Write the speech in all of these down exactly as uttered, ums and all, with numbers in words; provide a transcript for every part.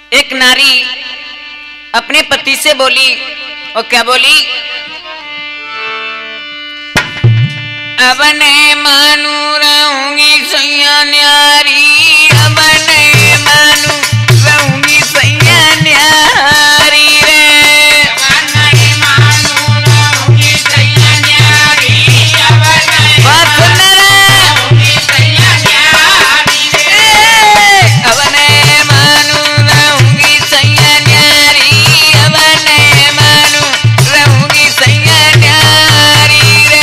एक नारी अपने पति से बोली, और क्या बोली? अब नहीं मानू रहूंगी सैया न्यारी, अब नहीं मानू रहूंगी सैया न्यारी रे, अब नहीं मानू रहूंगी सैया न्यारी, अब नहीं मानू रहूंगी सैया न्यारी रे, अब नहीं मानू रहूंगी सैया न्यारी, अब नहीं मानू रहूंगी सैया न्यारी रे,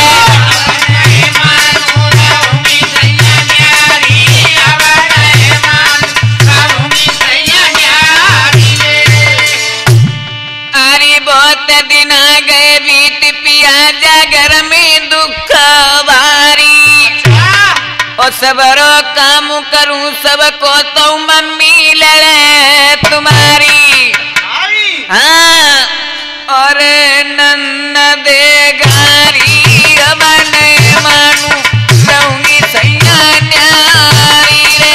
बहुत दिन आ गए बीत पिया जागर में दुख भारी, और सबरो काम करूं सबको तो मम्मी लड़े तुम्हारी, हाँ और नन्द गारी, अब नहीं मानू रहूंगी सैया न्यारी रे,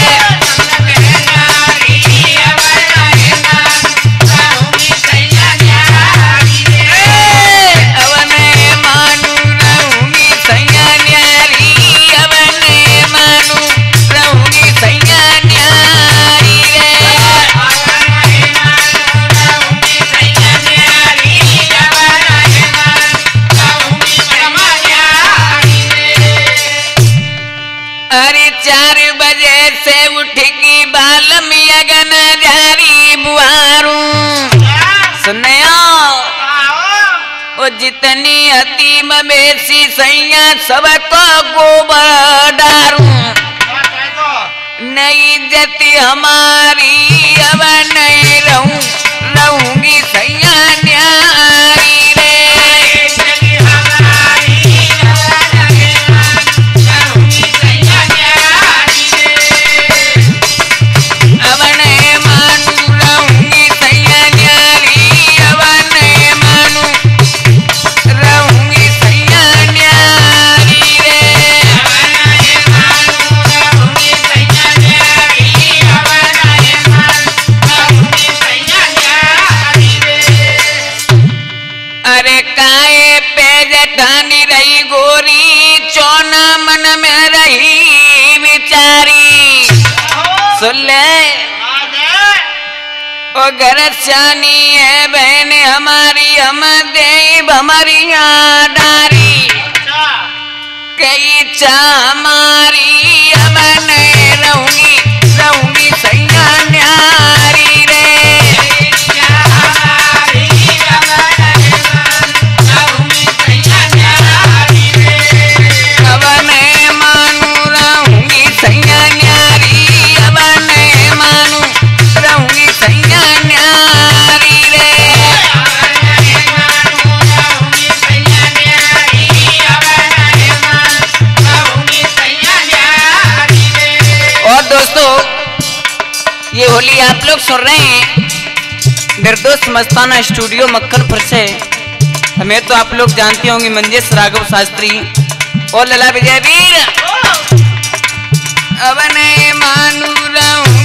चार बजे से उठ की बालम यगन जारी बुआरू, सुनयो ओ जितनी अति मवेशी सैया सबको गोबर डारू, नई जति हमारी अब नहीं रहूं रहूंगी सैया न्यारी रे, ठानी रही गोरी चौना मन में रही बिचारी, सुन ले ओ घर श्यानी है बहन हमारी, हम देव हमारी डारी, कई चा हमारी अब नहीं रहूंगी रहूंगी सैया न्यारी रे, ये होली आप लोग सुन रहे हैं निर्दोष मस्ताना स्टूडियो मक्खनपुर से। हमें तो आप लोग जानते होंगे मंजेश राघव शास्त्री और लला विजय वीर। अब नहीं मानू रहूं